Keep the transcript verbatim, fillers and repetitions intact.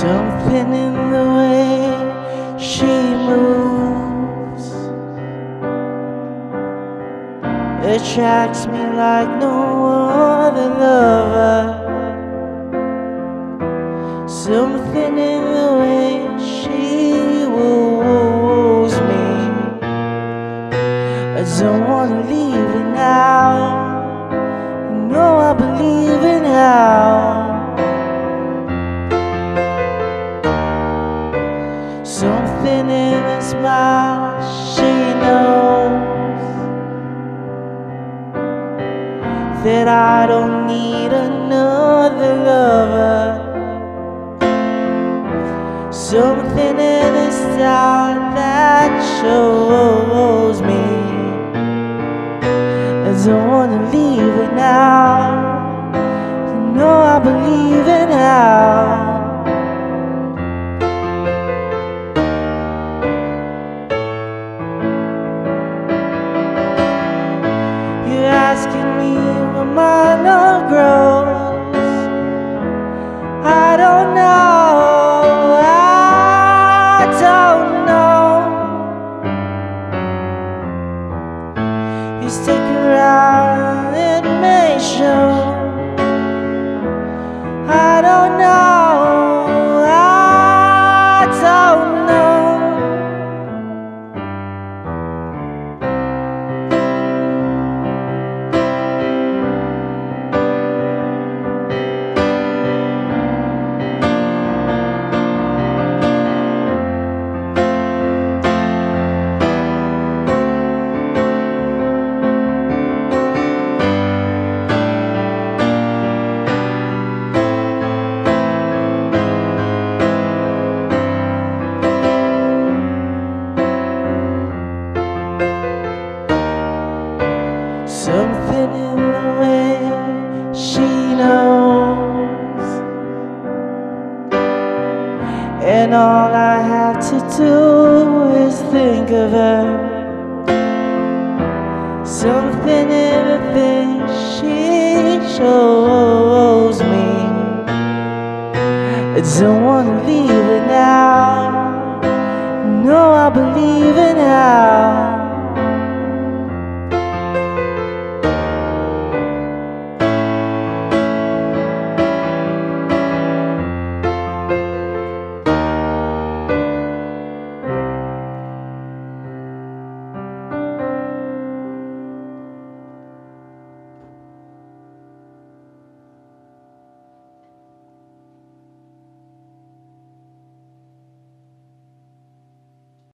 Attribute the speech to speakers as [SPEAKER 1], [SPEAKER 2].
[SPEAKER 1] Something in the way she moves attracts me like no other lover. Something in the way she woos me. I don't wanna leave it now. You know I believe in how something in her smile, she knows that I don't need another lover. Something in her style that shows me I don't wanna leave it now. You know I believe in how asking me where my love grows. I don't know, I don't know. You stick around, it may show. I don't know, I don't know. Something in the way she knows, and all I have to do is think of her. Something in the things she shows me. I don't wanna leave it now. No, I believe in how